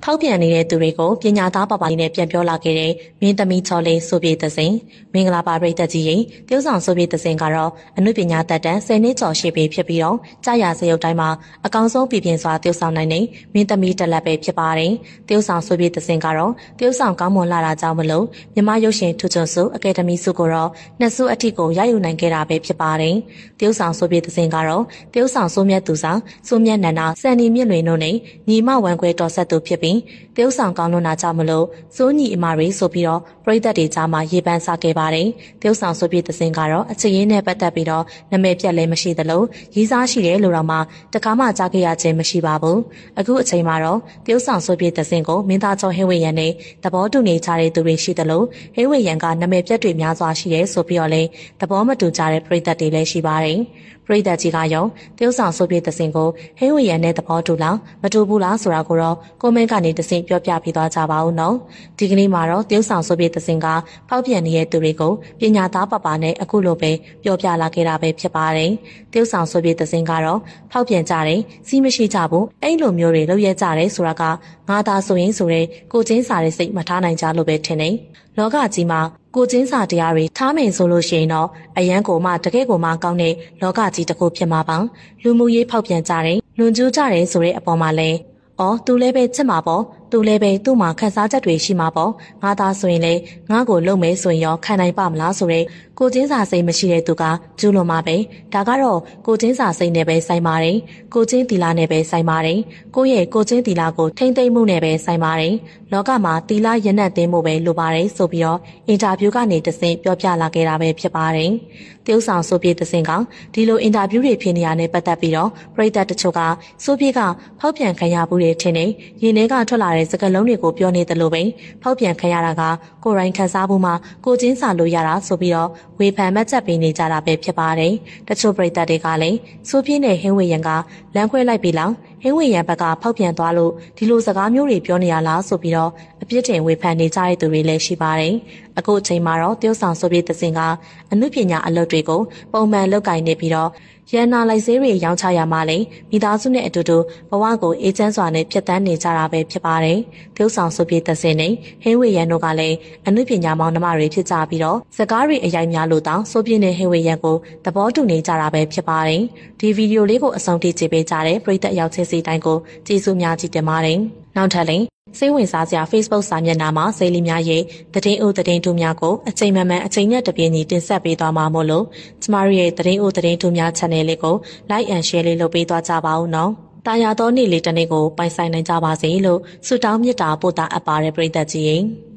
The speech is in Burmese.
ဖောက်ပြန်နေတဲ့သူတွေကိုပညာသားပပလေးနဲ့ပြန်ပြောလာခဲ့တဲ့မင်းသမီးချော်လေးဆိုပြေသစင်မင်္ဂလာပါပရိသတ်ကြီးရင်တရုတ်ဆောင်ဆိုပြေသစင်ကတော့အနုပညာတက်တန်း10နှစ်ကျော်ရှိပြီဖြစ်ပြီးတော့ကြာရစရုပ်တိုင်းမှာအကောင်ဆုံးပြပြင်းစွာတရုတ်ဆောင်နိုင်တဲ့မင်းသမီးတက်လက်ပဲဖြစ်ပါတယ်တရုတ်ဆောင်ဆိုပြေသစင်ကတော့တရုတ်ဆောင်ကောင်းမွန်လာတာကြောင့်မလို့မြမရုပ်ရှင်ထူးချွန်စုအကယ်ဒမီစုကိုတော့နှစ်စုအထိကိုရယူနိုင်ခဲ့တာပဲဖြစ်ပါတယ်တရုတ်ဆောင်ဆိုပြေသစင်ကတော့တရုတ်ဆောင်ဆိုမြတ်သူဆောင်ဆိုမြတ်နန္ဒာစံနီမြင့်လွင်တို့နဲ့ညီမဝမ်ခွဲတော်ဆက်သူဖြစ်ပြီးတရုတ်ဆောင်ကောင်းလွန်တာကြောင့်မလို့စိုးညီအမတွေဆိုပြီးတော့ပရိသတ်တွေကြားမှာရေပန်းစားခဲ့ပါတယ်။တရုတ်ဆောင်ဆိုပြသစင်ကတော့အချစ်ရင်းနဲ့ပတ်သက်ပြီးတော့နာမည်ပြတ်လည်းမရှိသလိုရေးစားရှိတယ်လို့တော့မှတကားမှကြားခဲ့ရခြင်းမရှိပါဘူး။အခုအချိန်မှာတော့တရုတ်ဆောင်ဆိုပြသစင်ကိုမင်းသားကျော်ဟင်းဝေရန်နဲ့သဘောတူနေကြတဲ့သူတွေရှိသလိုဟင်းဝေရန်ကနာမည်ပြတ်တွေများစွာရှိတယ်ဆိုပြီးတော့လည်းသဘောမတူကြတဲ့ပရိသတ်တွေလည်းရှိပါတယ်။ပရိသတ်ကြီးကရောတရုတ်ဆောင်ဆိုပြသစင်ကိုဟင်းဝေရန်နဲ့သဘောတူလားမတူဘူးလားဆိုတာကိုတော့ကွန်မန့်ကနေတစင်ပြောပြပေးသွားကြပါဦးနော်ဒီကနေ့မှာတော့တရုတ်ဆောင်ဆိုပြသစင်ကဖောက်ပြန်နေတဲ့သူတွေကိုပညာသားပပနဲ့အခုလိုပဲပြောပြလာခဲ့တာပဲဖြစ်ပါတယ်တရုတ်ဆောင်ဆိုပြသစင်ကတော့ဖောက်ပြန်ကြတယ်စီးမရှိကြဘူးအဲ့လိုမျိုးတွေလုပ်ရကြတယ်ဆိုတာကငါသာဆိုရင်ဆိုတဲ့ကိုချင်းစာတဲ့စိတ်မထားနိုင်ကြလို့ပဲထင်တယ်လောကကြီးမှာကိုချင်းစာတရားတွေထားမယ်ဆိုလို့ရှိရင်တော့အရန်ကိုမှတကယ်ကိုမှကောင်းတဲ့လောကကြီးတစ်ခုဖြစ်မှာပါလူမှုရေးဖောက်ပြန်ကြတယ်လွန်ကျူးကြတယ်ဆိုတဲ့အပေါ်မှာလဲသူလည်းပဲချစ်မှာပေါ့သူလည်းပဲသူ့မှာခန်းစားချက်တွေရှိမှာပေါ့ငါသားဆိုရင်လေငါ့ကိုလုံမဲဆိုရင်ရောခံနိုင်ပါမလားဆိုတဲ့ကိုချင်းစာစိတ်မရှိတဲ့သူကကျူးလွန်မှာပဲဒါကတော့ကိုချင်းစာစိတ်နဲ့ပဲဆိုင်ပါတယ်ကိုချင်းတီလာနဲ့ပဲဆိုင်ပါတယ်ကိုရဲ့ကိုချင်းတီလာကိုထိမ့်သိမ့်မှုနဲ့ပဲဆိုင်ပါတယ်လောကမှာတီလာရနက်သိမ်းမှုပဲလိုပါတယ်ဆိုပြီးတော့အင်တာဗျူးကနေတဆင့်ပြောပြလာခဲ့တာပဲဖြစ်ပါတယ်တရုတ်ဆောင်ဆိုပြေတဆင့်ကဒီလိုအင်တာဗျူးတွေဖြစ်နေရတဲ့ပတ်သက်ပြီးတော့ပရိသတ်တချို့ကဆိုပြေကဖောက်ပြန်ခံရမှုတွေထင်နေရင်ထဲကထွက်လာတဲ့စကားလုံးတွေကိုပြောနေတယ်လို့ပဲဖောက်ပြန်ခံရတာကကိုယ်ရိုင်းခံစားမှုမှာကိုချင်းစာလို့ရတာဆိုပြီးတော့ဝေဖန်မှတ်ချက်ပေးနေကြတာပဲဖြစ်ပါတယ်တချို့ပရိသတ်တွေကလည်းဆိုပြင်းနဲ့ဟင်းဝေရန်ကလမ်းခွဲလိုက်ပြီလားဟင်းဝေရန်ဘက်ကဖောက်ပြန်သွားလို့ဒီလိုစကားမျိုးတွေပြောနေရလားဆိုပြီးတော့အပြစ်တင်ဝေဖန်နေကြတဲ့သူတွေလည်းရှိပါတယ်အခုအချိန်မှာတော့တရုတ်ဆောင်ဆိုပြသစင်ကအမှုပညာအလုပ်တွေကိုပုံမှန်လုပ်ကိုင်နေပြီးတော့ရန်နာလိုက်စေးတွေရောင်းချရမှလည်းမိသားစုနဲ့အတူတူဘဝကိုအေးချမ်းစွာနဲ့ဖြတ်သန်းနေကြတာပဲဖြစ်ပါတယ်တရုတ်ဆောင်ဆိုပြသစင်နဲ့ဟင်းဝေရန်တို့ကလည်းအမှုပညာမောင်နှမတွေဖြစ်ကြပြီးတော့စကားတွေအရိုက်များလို့တောင်ဆိုပြနဲ့ဟင်းဝေရန်ကိုသဘောတူနေကြတာပဲဖြစ်ပါတယ်ဒီဗီဒီယိုလေးကိုအဆုံးထိကြည့်ပေးကြတဲ့ပရိသတ်ရောက်ချင်းစီတိုင်းကိုကျေးဇူးများကြီးတင်ပါတယ်နောက်ထပ်လည်းစိတ်ဝင်စားစရာ Facebook စာမျက်နှာမှာစိတ်လီများရဲ့သတင်းအိုသတင်းထူးများကိုအချိန်မှန်အချိန်နဲ့တပြေးညီတင်ဆက်ပေးသွားမှာမို့လို့ကျမတို့ရဲ့သတင်းအိုသတင်းထူးများ channel လေးကို like and share လေးလုပ်ပေးသွားကြပါဦးနော်။တာယာသောနေ့လေးတစ်နေ့ကိုပိုင်ဆိုင်နိုင်ကြပါစေလို့ဆုတောင်းမေတ္တာပို့တာအပ်ပါတယ်ပရိသတ်ကြီး